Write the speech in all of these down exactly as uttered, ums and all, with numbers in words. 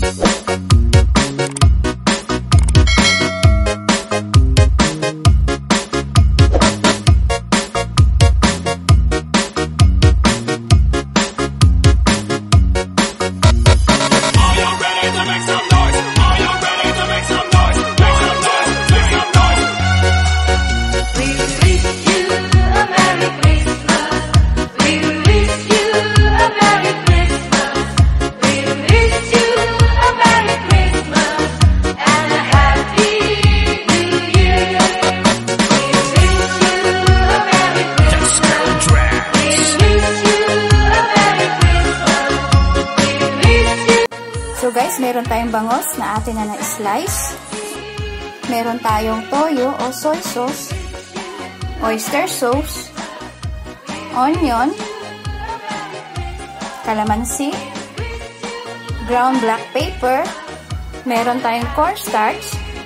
So guys, meron tayong bangos na atin na na-slice. Meron tayong toyo o soy sauce, oyster sauce, onion, kalamansi, ground black pepper, meron tayong cornstarch,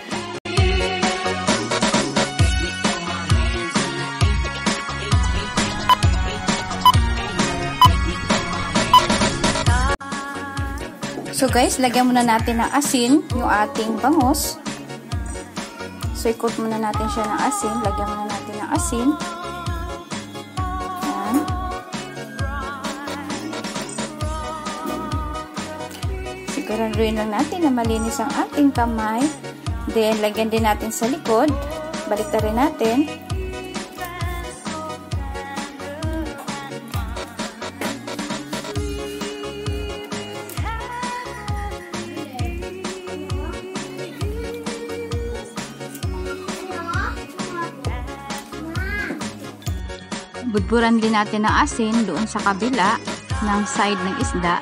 so guys, lagyan muna natin ng asin yung ating bangos. So ikot muna natin siya ng asin. Lagyan muna natin ng asin. Ayan. Siguraduhin lang natin na malinis ang ating kamay. Then, lagyan din natin sa likod. Baliktarin natin. Budburan din natin ng asin doon sa kabila ng side ng isda.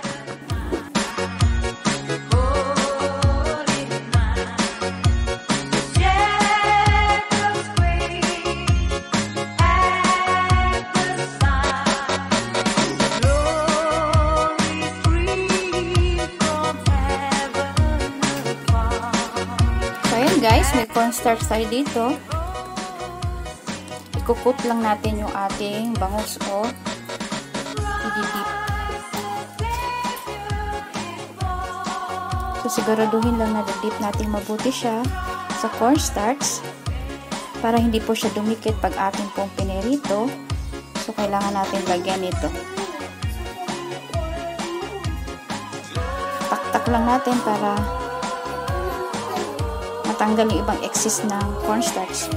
So ayan guys, may cornstarch tayo dito. Ikukut lang natin yung ating bangus o i-dip. So siguraduhin lang na dip natin mabuti siya sa cornstarch para hindi po siya dumikit pag ating pong pinirito. So kailangan natin lagyan ito. Taktak lang natin para matanggal yung ibang excess ng cornstarch.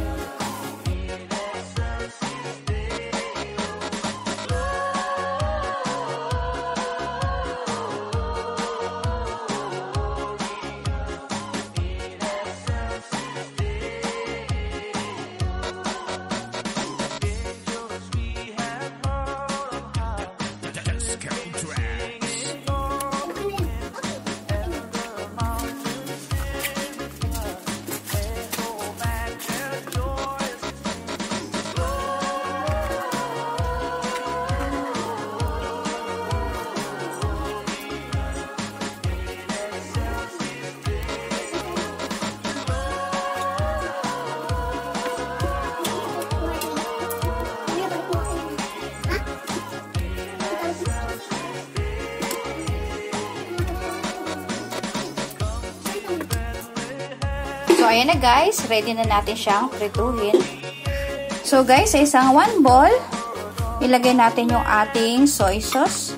So, ayan na guys. Ready na natin siyang prituhin. So, guys, sa isang one bowl, ilagay natin yung ating soy sauce.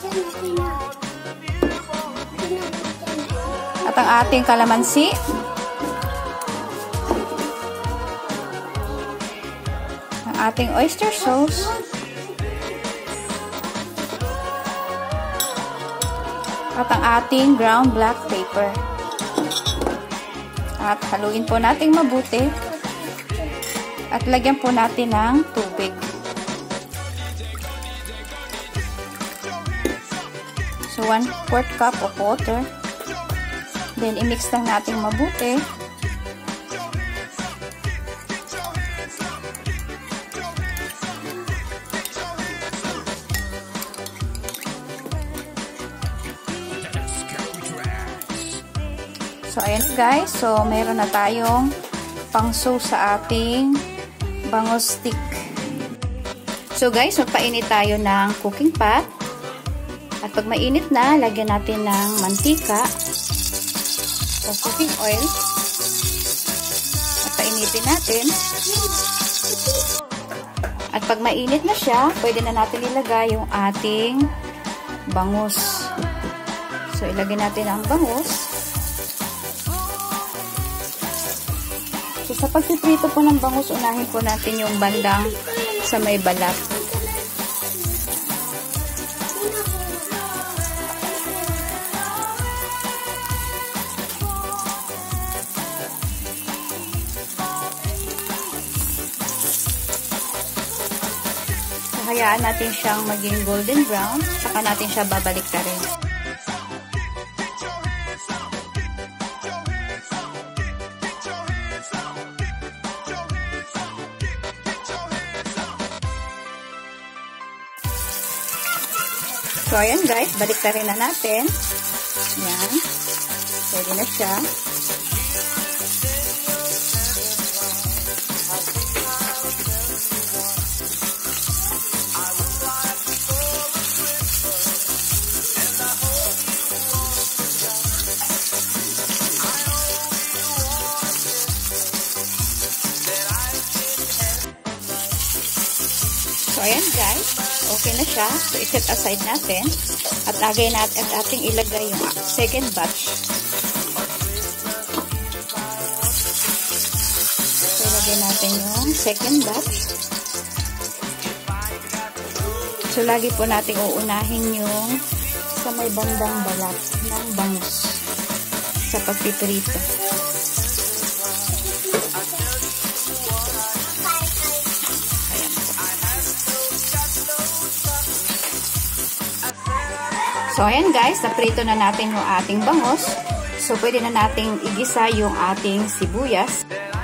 At ang ating kalamansi. Ang ating oyster sauce. At ang ating ground black pepper. At haluin po natin mabuti. At lagyan po natin ng tubig. So, one fourth cup of water. Then, i-mix lang natin mabuti. So, ayan guys. So, meron na tayong pang-sauce sa ating bangus stick. So, guys, magpainit tayo ng cooking pot. At pag mainit na, lagyan natin ng mantika. o cooking oil. At painitin natin. At pag mainit na siya, pwede na natin ilagay yung ating bangus. So, ilagay natin ang bangus. So, sa pagpiprito po ng bangus, unahin po natin yung bandang sa may balat. Hayaan natin siyang maging golden brown, saka natin siya babalik na rin. So, ayan guys, balik na rin na natin. Ayan. Pwede na siya. So, ayan guys. Okay na siya. So, i-set aside natin. At lagay natin at ating ilagay yung second batch. So, ilagay natin yung second batch. So, lagi po natin uunahin yung sa may bandang balat ng bangus sa pagpiprito. So, ayan guys, naprito na natin yung ating bangus. So, pwede na nating igisa yung ating sibuyas.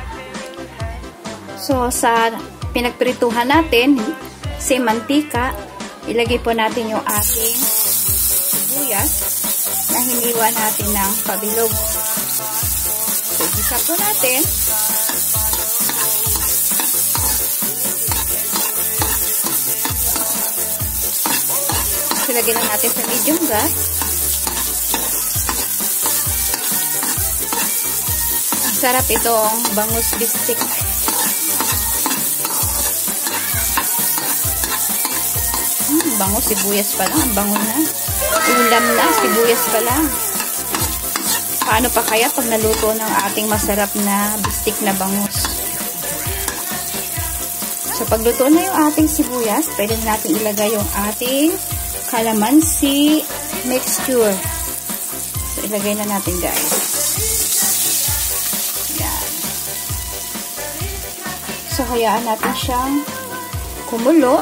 So, sa pinagprituhan natin, si mantika, ilagay po natin yung ating sibuyas na hiniwa natin ng pabilog. So, igisa po natin. Ilagay lang natin sa medium gas. Ang sarap itong bangus bistik. Hmm, bangus, sibuyas pa lang. Ang bango na. Ulam na, sibuyas pa lang. Paano pa kaya pag naluto ng ating masarap na bistik na bangus? So, pagluto na yung ating sibuyas, pwede natin ilagay yung ating calamansi mixture. So, ilagay na natin guys. Yan. So, hayaan natin siyang kumulo.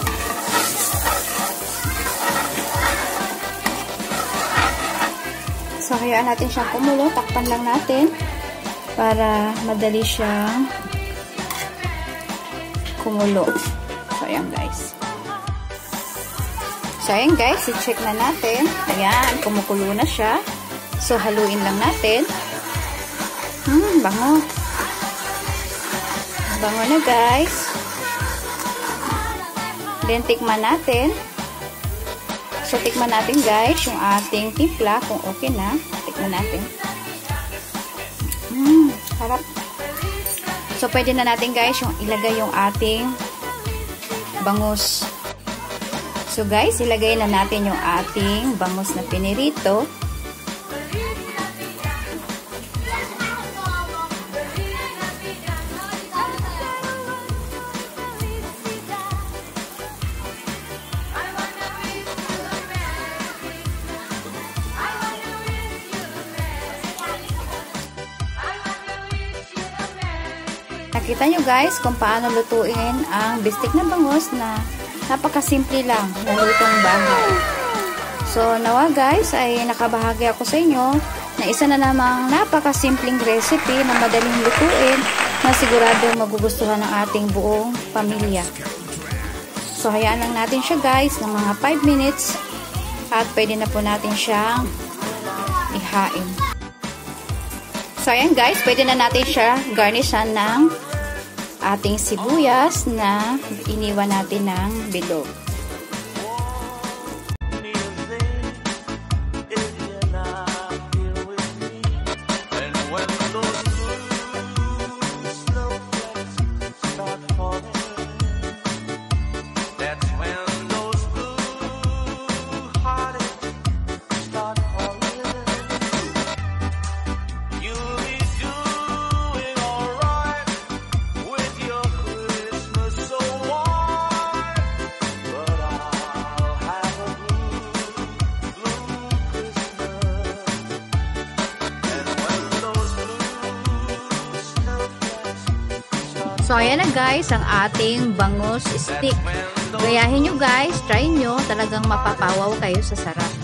So, hayaan natin siyang kumulo. Takpan lang natin para madali siyang kumulo. So, ayan guys. So, ayan guys, i-check na natin. Ayan, kumukulo na siya. So, haluin lang natin. Hmm, bango. Bango na guys. Then, tikman natin. So, tikman natin guys, yung ating timpla, kung okay na. Tikman natin. Hmm, harap. So, pwede na natin guys, yung ilagay yung ating bangus. So guys, ilagay na natin yung ating bangus na pinirito. Nakita nyo guys kung paano lutuin ang bistik na bangus na napakasimple lang na lutong bahay. So, nawa guys, ay nakabahagi ako sa inyo na isa na namang napakasimpleng recipe na madaling lutuin na sigurado magugustuhan ng ating buong pamilya. So, hayaan lang natin siya guys ng mga five minutes at pwede na po natin siyang ihain. So, ayan guys, pwede na natin siya garnishan ng ating sibuyas na iniwan natin ng bilog. So, ayan na guys, ang ating bangus stick. Gayahin nyo guys, try nyo. Talagang mapapawaw kayo sa sarap.